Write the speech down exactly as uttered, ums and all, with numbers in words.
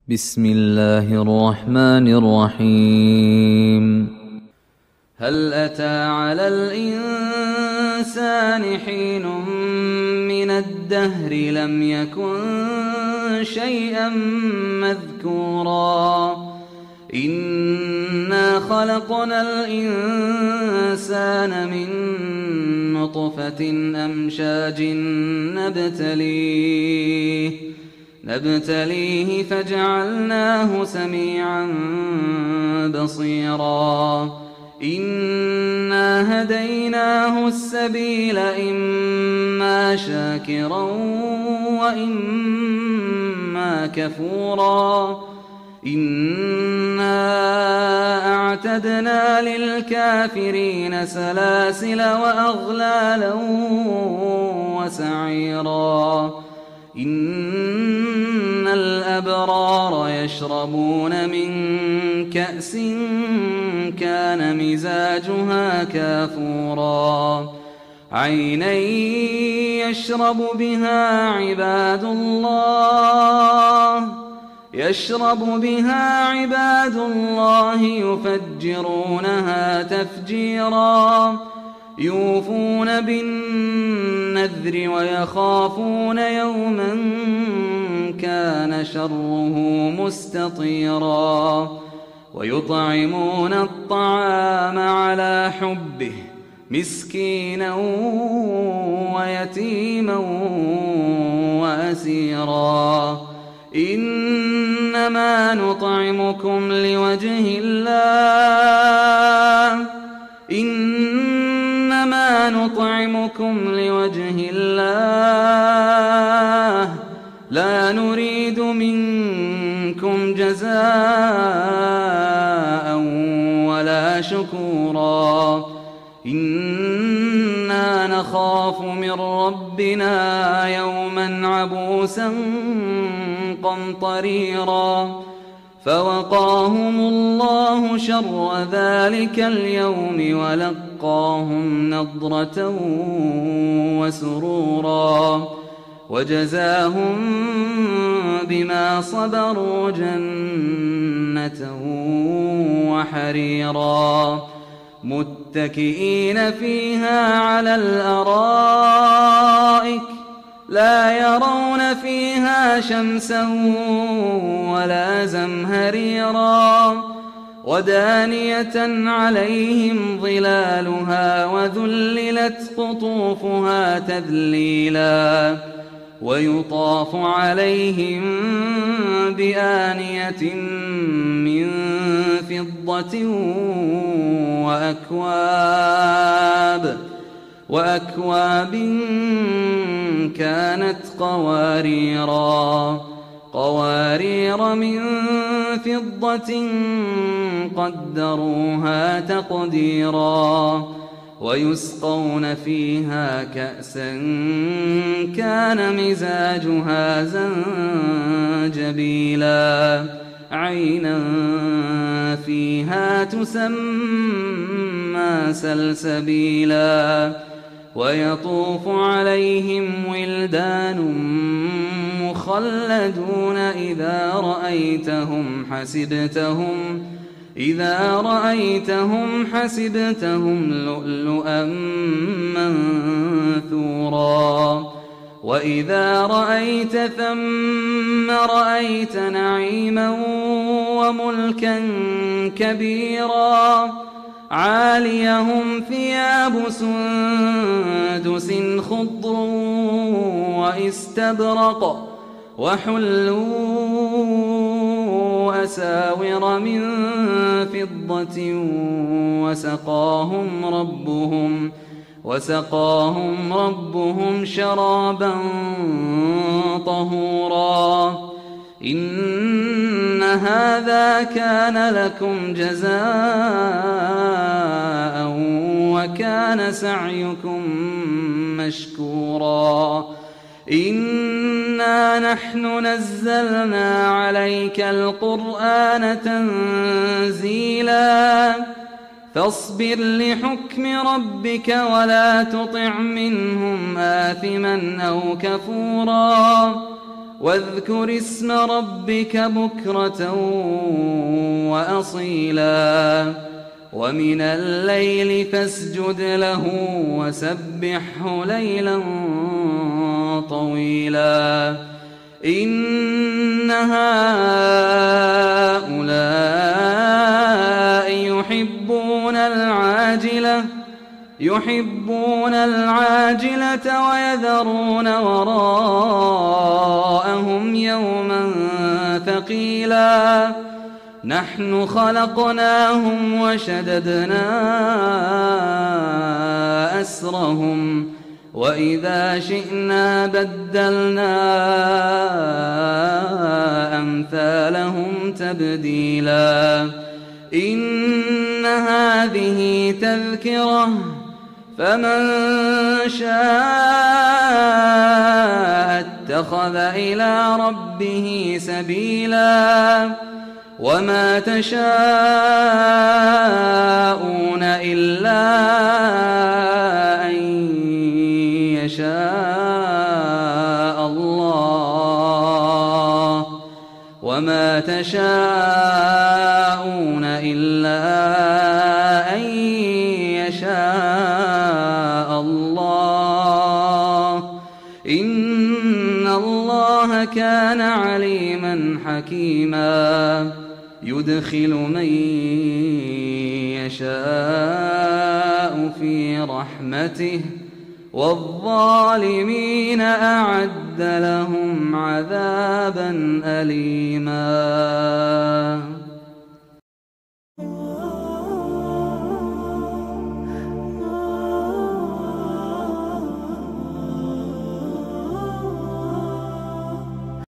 بسم الله الرحمن الرحيم. هل أتى على الإنسان حين من الدهر لم يكن شيئا مذكورا إنا خلقنا الإنسان من نطفة أمشاج نبتليه نبتليه فجعلناه سميعا بصيرا إنا هديناه السبيل إما شاكرا وإما كفورا إنا أعتدنا للكافرين سلاسل وأغلالا وسعيرا إن الأبرار يشربون من كأس كان مزاجها كافورا عينا يشرب بها عباد الله يشرب بها عباد الله يفجرونها تفجيرا يوفون بالنذر ويخافون يوما كان شره مستطيرا ويطعمون الطعام على حبه مسكينا ويتيما وأسيرا إنما نطعمكم لوجه الله إنما نطعمكم لوجه الله لا نريد منكم جزاء ولا شكورا إنا نخاف من ربنا يوما عبوسا قمطريرا فوقاهم الله شر ذلك اليوم ولقاهم نضرة وسرورا وجزاهم بما صبروا جنة وحريرا متكئين فيها على الأرائك لا يرون فيها شمسا ولا زمهريرا ودانية عليهم ظلالها وذللت قطوفها تذليلا ويطاف عليهم بآنية من فضة وأكواب وأكواب كانت قواريرا قوارير من فضة قدروها تقديرا ويسقون فيها كأسا كان مزاجها زنجبيلا عينا فيها تسمى سلسبيلا ويطوف عليهم ولدان مخلدون إذا رأيتهم حسبتهم إذا رأيتهم حسبتهم لؤلؤا منثورا وإذا رأيت ثم رأيت نعيما وملكا كبيرا عاليهم ثياب سندس خضر واستبرق وحلوا أساور من فضة وسقاهم ربهم وسقاهم ربهم شرابا طهورا إن هذا كان لكم جزاء وكان سعيكم مشكورا إنا نحن نزلنا عليك القرآن تنزيلا فاصبر لحكم ربك ولا تطع منهم آثما أو كفورا واذكر اسم ربك بكرة وأصيلا ومن الليل فاسجد له وسبحه ليلا طويلا إن هؤلاء يحبون العاجلة يحبون العاجلة ويذرون وراءهم يوما ثقيلا نحن خلقناهم وشددنا أسرهم وإذا شئنا بدلنا أمثالهم تبديلا إن هذه تذكرة فمن شاء اتخذ إلى ربه سبيلا وما تشاءون إلا أن يشاء الله وما تشاءون إلا أن يشاء الله إن الله كان عليما حكيما يدخل من يشاء في رحمته والظالمين أعد لهم عذابا أليما.